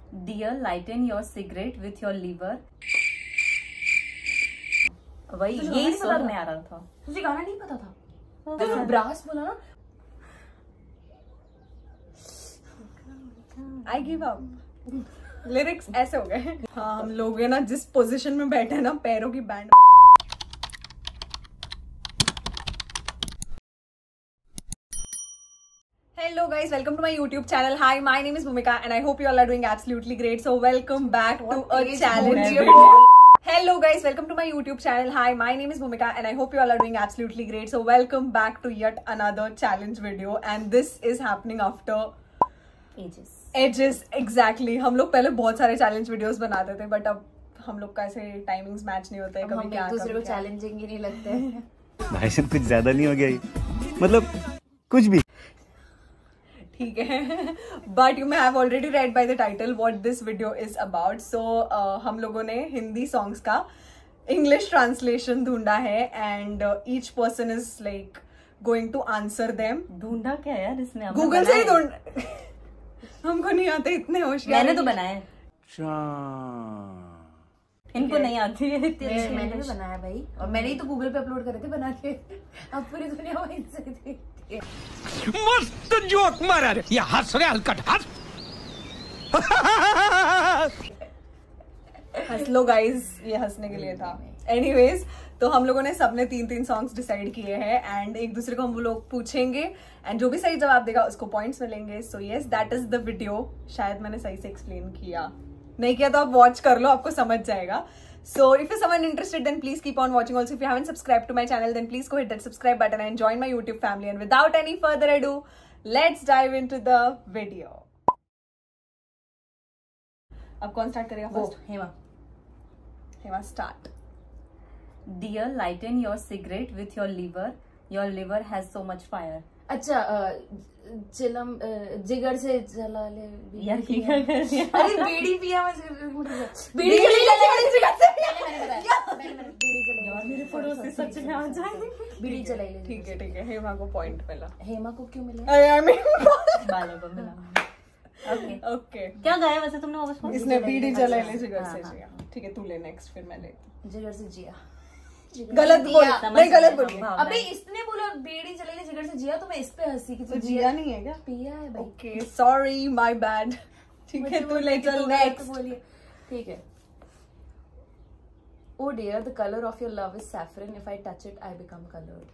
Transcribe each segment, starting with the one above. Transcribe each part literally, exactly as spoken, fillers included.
Dear, lighten your cigarette with your liver. वही यही स्वर में आ रहा था। तुझे गाना नहीं पता था? तो ब्रास बोला ना। I give up. लिरिक्स ऐसे हो गए। हाँ, हम लोग है ना जिस पोजीशन में बैठे हैं ना, पैरों की band. Hello guys, welcome to my YouTube channel. Hi, my name is Bhumika and I hope you all are doing absolutely great. So welcome back to a challenge video. Hello guys, welcome to my YouTube channel. Hi, my name is Bhumika and I hope you all are doing absolutely great. So welcome back to yet another challenge video and this is happening after ages. Ages, exactly. हम लोग पहले बहुत सारे challenge videos बनाते थे but अब हम लोग का ऐसे टाइमिंग्स मैच नहीं होते हैं। कभी क्या हम एक दूसरे को चैलेंजिंग ही नहीं लगते हैं। भाई साहब कुछ ज्यादा नहीं हो गया ये? मतलब कुछ भी ठीक है, but you may have already read by the title what this video is about. So हम लोगों ने हिंदी सॉन्ग्स का इंग्लिश ट्रांसलेशन ढूंढा है and each person is like going to answer them. ढूंढा क्या यार इसने? गूगल से ही ढूंढ हमको नहीं आते इतने होशियार। मैंने तो बनाया, इनको नहीं आती है। मैंने भी बनाया भाई, और मैंने ही तो गूगल पे अपलोड करे थे बना के। अब पूरी दुनिया वहीं से देखती है। मस्त जोक मारा रे, ये हंस रहे हलकट हंस। हंस लो गाइस, ये हंसने के लिए था। एनीवेज, तो हम लोगों ने सबने तीन तीन सॉन्ग्स डिसाइड किए हैं एंड एक दूसरे को हम लोग पूछेंगे एंड जो भी सही जवाब देगा उसको पॉइंट्स मिलेंगे। So yes, that is the video. शायद मैंने सही से एक्सप्लेन किया, नहीं किया तो आप वॉच कर लो, आपको समझ जाएगा। So if you're someone interested, then please keep on watching. Also, if you haven't subscribed to my channel, then please go hit that subscribe button and join my YouTube family. And without any further ado, let's dive into the video. अब कौन start करेगा first? Hema. Hema start. Dear, lighten your cigarette with your liver. Your liver has so much fire. अच्छा, चिलम जिगर से जला ले यार की क्या कर रही है? अरे बीड़ी पिया मैं बीड़ी चली ले जिगर से मैंने बताया मैंने मैंने बीड़ी चलाई यार मेरे पड़ोसी सच में आ जाए। बीड़ी चलाई ले। ठीक है ठीक है, हेमा को पॉइंट मिला। हेमा को क्यों मिला? आई मीन बालों को मिला। ओके ओके, क्या गाया वैसे तुमने वापस बोल? इसने बीड़ी जला ले जिगर से जिया। ठीक है, तू ले नेक्स्ट, फिर मैं लेती। जिगर से जिया। गलत बोला, नहीं गलत बोली। अबे इसने बोला बीड़ी चलेगी जिगर से जिया, तो मैं इस पे हंसी कि तो जिया नहीं है क्या? पिया है भाई। Okay sorry, my bad. ठीक है, तू ले चल नेक्स्ट। बोलिए। ठीक है। Oh dear, the color of your love is saffron. If I touch it, I become colored.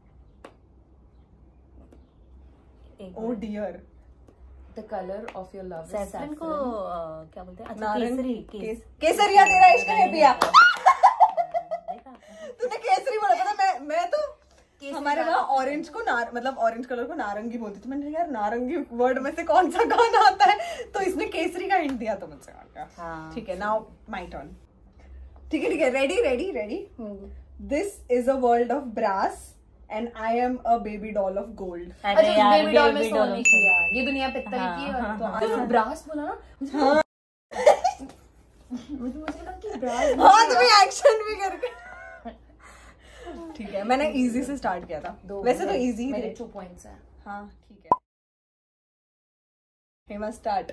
Oh dear, the color of your love is saffron saffron. को क्या बोलते हैं? अच्छा, केसरी। केस केसरिया तेरा इश्क है पिया। तूने केसरी बोला था। मैं मैं तो हमारे वहाँ ऑरेंज को नार मतलब ऑरेंज कलर को नारंगी बोलती थी। मैंने यार नारंगी वर्ड में से कौन सा गाना आता है, तो इसने केसरी का हिंट दिया तो मुझसे आ गया। ठीक है, नाउ माय टर्न। ठीक है ठीक है, ready ready ready. This is a world of brass and I am a baby doll of gold. अरे यार बेबी डॉल में सोने की यार, ये दुनिया पित्तल की है। तो ब्रास बोला ना मुझे, मुझे लगा कि ब्रास। हाँ, तुम्हें एक्शन भी करके। ठीक है, मैंने इजी से स्टार्ट किया था। वैसे तो इजी मेरे टू पॉइंट्स हैं। हाँ ठीक है, Hema start.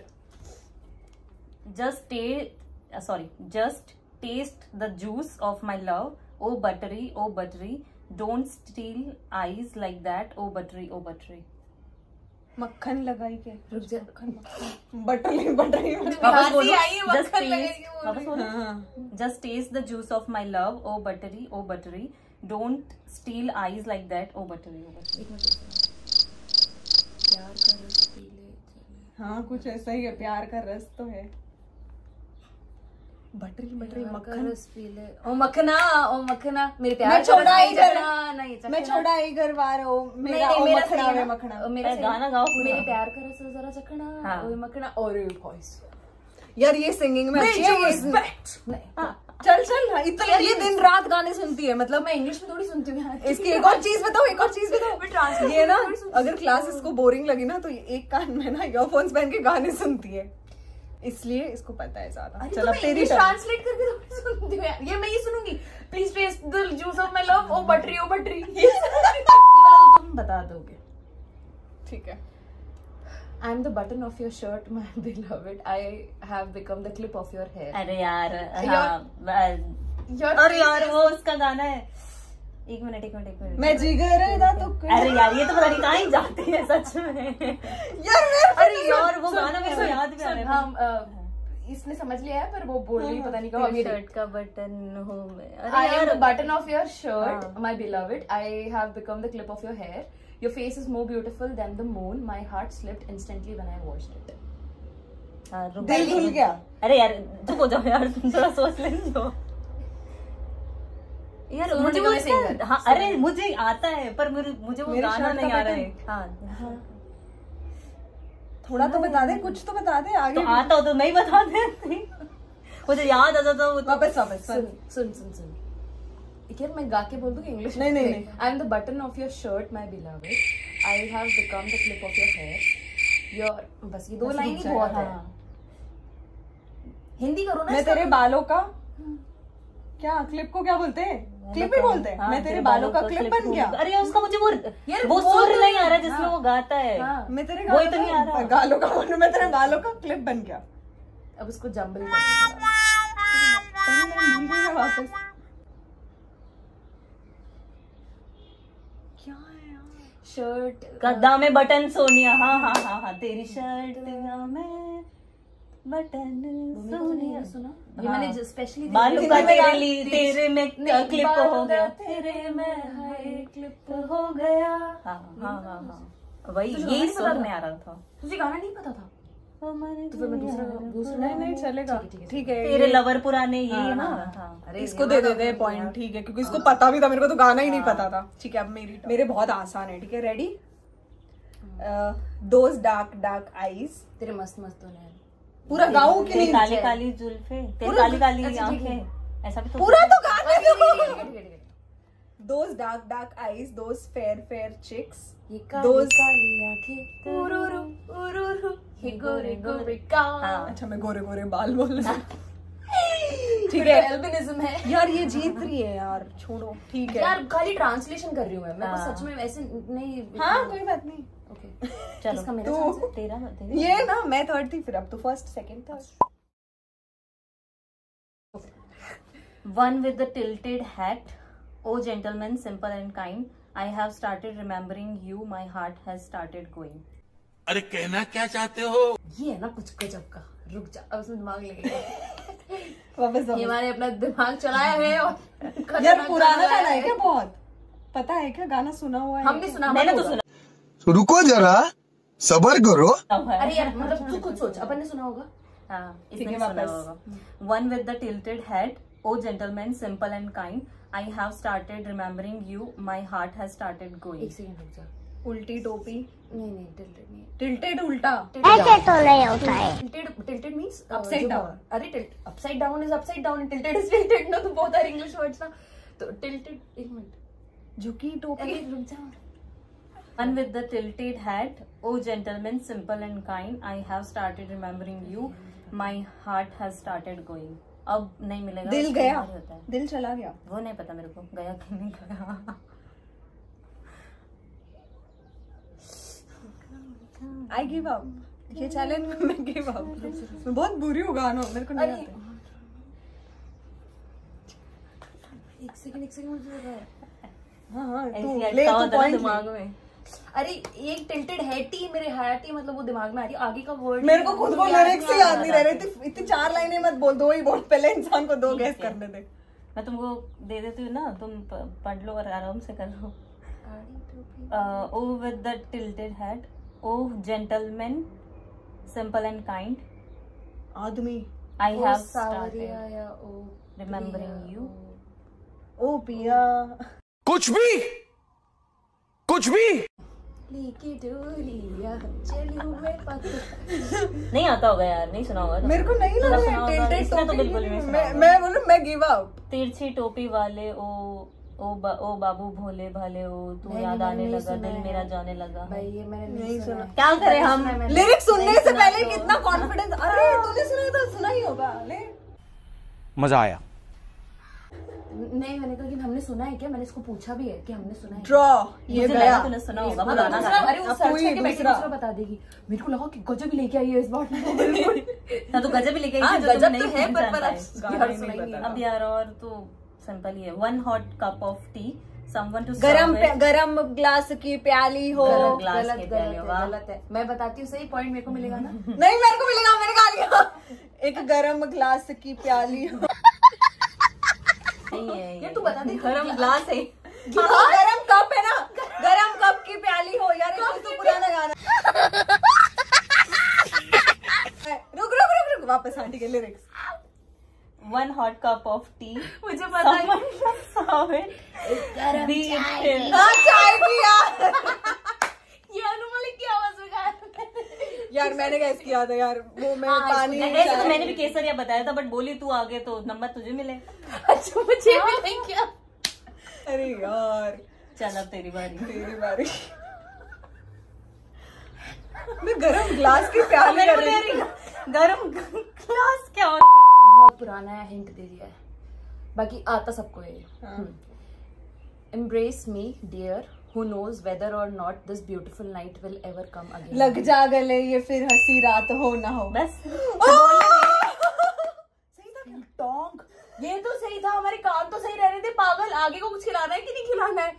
Just taste, sorry, just taste the juice of my love. Oh buttery, oh buttery, don't steal eyes like that. Oh buttery, oh buttery. मक्खन लगाई के रुक जा, मक्खन मक्खन बटरी बटरी वापस बोलो। Just मक्खन taste, लगाएगी वापस बोलो। Just taste the juice of my love. Oh buttery, oh buttery, don't steal eyes like that. Oh buttery, oh buttery. प्यार का रस पी ले। हाँ, कुछ ऐसा ही है, प्यार का रस तो है। बटरी बटरी मक्खन रस पी ले। ओ मखना, ओ मखना, मेरे प्यार मैं छोड़ा ही घर, नहीं मैं छोड़ा ही घर वार ओ मेरा ओ मखना वे मखना। मेरा गाना गाओ। मेरे प्यार का रस जरा चखना, ओ मखना। और वॉइस यार ये सिंगिंग में अच्छी है। चल चल, इतना ये दिन रात गाने सुनती है। मतलब मैं इंग्लिश में थोड़ी सुनती हूँ। इसकी एक और चीज बताओ, एक और चीज बताओ। ये ना अगर क्लास इसको बोरिंग लगी ना तो एक कान में ना ईयरफोन्स पहन के गाने सुनती है, इसलिए इसको पता है ज्यादा। चल अब तेरी ट्रांसलेट करके तो सुनती हूँ यार। ये मैं ही सुनूंगी। Please taste the juice of my love. Oh buttery, oh buttery. ये वाला तो तुम बता दोगे। ठीक है। I'm the button of your shirt, my beloved. I have become the clip of your hair. अरे यार Your- हाँ Your अरे यार वो उसका गाना है, एक मिनट एक मिनट एक मिनट मैं जिगर दा तो अरे यार ये तो पता नहीं कहाँ ही जाती है सच में यार मैं अरे यार वो गाना मेरे को याद भी आ रहा है। हम अ, इसने समझ लिया है पर वो बोल रही पता नहीं कहाँ तेरे अभी शर्ट का बटन हो मैं I अरे am the यार button of your shirt, हाँ. my beloved. I have become the clip of your hair. Your face is more beautiful than the moon. My heart slipped instantly when I watched it. हाँ, रुक दिल जा, खुल रुक गया। जा। अरे यार चुप हो जाओ यार, तुम थोड़ा सोच लेने दो यार। सोनू मुझे वो निगम इसका- singer। हाँ अरे मुझे आता है पर मुझे मुझे वो मेरे गाना shirt का नहीं आ रहा button। है। हाँ थोड़ा तो बता दे, कुछ तो बता दे आगे तो आता हो तो नहीं बता देती, मुझे याद आता तो वो तो वापस वापस सुन सुन सुन सुन एक यार मैं गा के बोल दूं कि इंग्लिश नहीं, नहीं, नहीं। I am the button of your shirt my beloved I have become the clip of your hair your बस ये दो बस लाइन रुक ही जा बहुत यार। है। हिंदी करो ना मैं इसका। तेरे बालों का क्या क्लिप को क्या बोलते हैं, क्लिप ही बोलते हैं। हाँ, मैं तेरे बालों का क्लिप बन गया। अरे यार उसका मुझे वो यार वो बोल सुर तो नहीं आ रहा नहीं। जिसमें हाँ। वो गाता है। हाँ, मैं तेरे वही गालों तो नहीं आ रहा। का गालों का बोलूं, मैं तेरे बालों का क्लिप बन गया। अब उसको जंबल कर दो। पहले मैं भूल गई मैं वापस। क्या है यार? शर्ट गद्दा में बटन सोनिया, हाँ हाँ हाँ हाँ तेरी शर्ट में बटन सोनिया सुना ये हाँ। मैंने स्पेशली बालू का हिंदी में तेरे गा- लिए तेरे में नहीं, क्लिप बालू हो गया, का तेरे में हाय क्लिप हो गया। हाँ हाँ हाँ हाँ वही तुझे यही गाना नहीं सुर पता में था? आ रहा था। तुझे गाना नहीं पता था तो फिर मैं दूसरा दूसरा नहीं नहीं चलेगा, ठीक है, ठीक है। तेरे ये- लवर पुराने ये है ना। हाँ अरे इसको दे देते हैं पॉइंट, ठीक है, क्योंकि इसको पता भी था, मेरे को तो गाना ही नहीं पता था। ठीक है अब मेरी मेरे बहुत आसान है, ठीक है। Ready? Those dark dark eyes, तेरे मस्त मस्त होने हैं। पूरा गाऊं कि तेरी नहीं? काली काली जुल्फे, तेरी पूरा- काली काली अच्छा, ठीक है। आंखें, ऐसा भी तो पूरा तो गाना ठीक है, ठीक है, ठीक है, ठीक है। Those dark dark eyes, those fair fair cheeks, ये काली दोज काली आंखें उरुरु उरुरु ये गोरे गोरे गाल। हाँ। अच्छा मैं गोरे गोरे बाल बोल रही हूँ। ठीक है एल्बिनिज्म है यार ये जीत रही है यार, छोड़ो, ठीक है। यार खाली ट्रांसलेशन कर रही हूँ मैं मेरे को हाँ। सच में वैसे नहीं। हाँ कोई बात नहीं। ओके चलो इसका मेरा तो- चांस है। तेरा तेरा ये ना मैं थर्ड थी, फिर अब तो first second third. One with the tilted hat, oh gentleman, simple and kind, I have started remembering you, my heart has started going. अरे कहना क्या चाहते हो? ये है ना कुछ गजब का। रुक जा अब उसमें दिमाग लगेगा। वापस ये वापस। मैंने अपना दिमाग चलाया है और यार खतरनाक पुराना गाना गाना है क्या? बहुत पता है क्या? गाना सुना हुआ है? हमने सुना मैंने मत तो होगा। सुना रुको जरा, सबर करो। हुआ है। अरे यार मतलब तू खुद सोच अपन ने सुना होगा। हाँ, ठीक इसने है, भी सुना वापस। होगा। One with the tilted hat, oh gentleman, simple and kind, I have started remembering you, my heart has started going. एक सेकंड रुक जा। उल्टी टोपी, नहीं नहीं टिल्टेड नहीं टिल्टेड उल्टा। ऐसे तो नहीं होता है। Tilted tilted means Upside down. अरे tilt upside down is upside down tilted is tilted ना, तो बहुत सारे इंग्लिश वर्ड्स ना। तो टिल्टेड एक मिनट झुकी टोपी। अरे रुक जा। One with the tilted hat, oh gentleman, simple and kind, I have started remembering you, my heart has started going. अब नहीं मिलेगा। दिल उसका गया, बाहर होता है। दिल चला गया। वो नहीं पता मेरे को गया कि नहीं गया। आई गिव अप, ये चैलेंज में मैं गिव अप। मैं बहुत बुरी हूँ गानों, मेरे को नहीं अरे आते। एक सेकंड एक सेकंड मुझे लग रहा है। हाँ हाँ ऐसी तू अटका ले, तू होता है ना पॉइंट दिमाग ले। में। अरे एक टिल्टेड हैटी मेरे हैटी मतलब वो दिमाग में आ रही है, आगे का वर्ड मेरे को खुद वो लिरिक्स ही याद नहीं रह रहे थे। इतनी चार लाइनें मत बोल, दो ही बोल, पहले इंसान को दो ठीक गैस है। करने दे। मैं तुमको दे देती हूँ ना, तुम प- पढ़ लो और आराम से कर लो। Oh with the tilted hat, oh gentleman, simple and kind, आदमी, आई ओ हैव सावरिया स्टार्टेड या ओ रिमेम्बरिंग यू। ओ पिया। कुछ भी, कुछ भी। लेके डोलिया चली हुए पत्थर। नहीं आता होगा यार, नहीं सुना होगा। मेरे को नहीं लग थोड़ा रहा सुना है होगा, टिल्टेड इसने तो टोपी। बिल्कुल भी नहीं सुना मैं होगा। मैं बोलूं मैं गिव अप। तिरछी टोपी वाले, ओ ओ बा, ओ बाबू भोले भाले, ओ तू नहीं, याद मैंने आने नहीं लगा, सुना दिल है। मेरा जाने लगा। भाई ये मैंने नहीं नहीं सुना। सुना। क्या करें हम? सुना है मैंने। लिरिक्स सुनने नहीं से सुना पहले तो- कितना कॉन्फिडेंस। अरे तूने सुना था, सुना ही होगा। ले मजा आया। नहीं, मैंने कहा कि हमने सुना है क्या, मैंने इसको पूछा भी है कि हमने सुना है। ड्रॉ, ये मुझे गया। लगा तूने सुना होगा हाँ, पुराना दूसरा- गाना। अरे वो अब सर्च कोई करके बैठे दूसरा। दूसरा बता देगी। मेरे को लगा कि गजब भी लेके आई है इस बार। हाँ तो गजब भी लेके आई हाँ, थी, जो तुम गजब नहीं तो है, पहचान पर- पर पाए। अब गाना यार ही नहीं सुनाई नहीं। पता। अब यार और तो सिंपल ही है। One hot cup of tea, someone to गरम पे- गरम ग्लास की प्याली हो। गलत ग्लास गलत के गलत प्याले, है, वाह। गलत है। मैं बताती हूँ सही, पॉइंट मेरे को मिलेगा ना। नहीं मेरे को मिलेगा, मैंने गा लिया। एक गरम ग्लास की प्याली हो। नहीं है यार ये। तू बता दे, गरम ग्लास है। हाँ, गरम कप है ना, गरम कप की प्याली हो। यार ये तो पुराना गाना। रुक रुक रुक रुक वापस आंटी के lyrics. One hot cup of tea, मुझे पता है। someone serve it, be it chill. हाँ चाय की यार। ये अनु मलिक की आवाज में गाया मैंने। यार मैंने गैस किया था यार, वो मैं हाँ, पानी ऐसे तो चाय- मैंने भी केसरिया बताया था, बट बोली तू आगे तो नंबर तुझे मिले। अच्छा मुझे भी नहीं क्या। अरे यार चल अब तेरी बारी। तेरी बारी। मैं गरम ग्लास की प्याली मेरे कर को रही तेरी थी। गरम ग्लास क्या होता है? बहुत पुराना है, हिंट दे दिया है, बाकी आता सबको है। Embrace me, dear. Who knows whether or not this beautiful night will ever come again. लग जा गले ये फिर हंसी रात हो ना हो। बस सही था क्या? टोंग, ये तो सही था। हमारे कान तो सही रहने थे पागल। आगे को कुछ खिलाना है कि नहीं खिलाना है?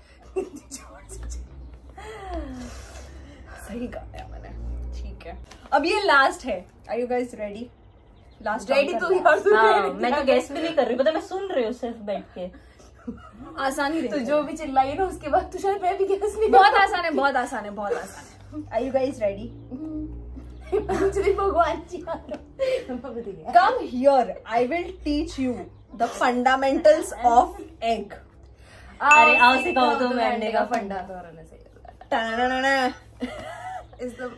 सही गाया मैंने, ठीक है। अब ये लास्ट है। Are you guys ready? Last ready तू यार, तू हाँ, ready मैं तो था। गैस भी नहीं कर रही, पता मैं सुन रही हूँ सिर्फ बैठ के। आसानी तो रही जो भी चिल्लाई ना उसके बाद तो शायद मैं भी गैस नहीं। बहुत आसान है, बहुत आसान है, बहुत आसान है। Are you guys ready? Shri भगवान जी आ रहा। Come here. I will teach you the fundamentals of egg. अरे आओ सिखाओ तो मैं अंडे का फंडा तो रहने से Ta-na-na-na-na. is the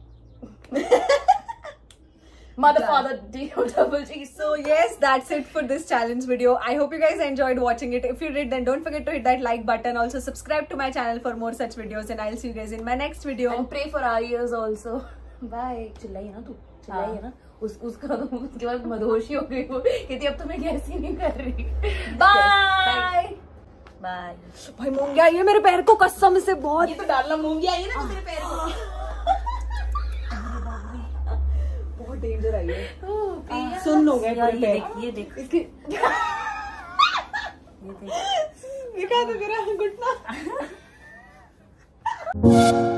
mother father D O double G. So yes, that's it for this challenge video. I hope you guys enjoyed watching it. If you did, then don't forget to hit that like button. Also subscribe to my channel for more such videos, and I'll see you guys in my next video. And pray for our ears also. Bye. चिल्लाई है ना तू, चिल्लाई है ना। उस उसका तो उसके बाद मदहोशी हो गई वो, कहती अब तो मैं गैस ही नहीं कर रही। Bye. बाय। भाई मूंगिया ये मेरे पैर को कसम से बहुत ये तो डालना मूंगी आई है ना तेरे पैर को। बहुत डेंजर आई है। Oh, सुन लो गए यार पूरे ये पैर। देख, ये देख, इसके ये देख। दिखा तो तेरा घुटना।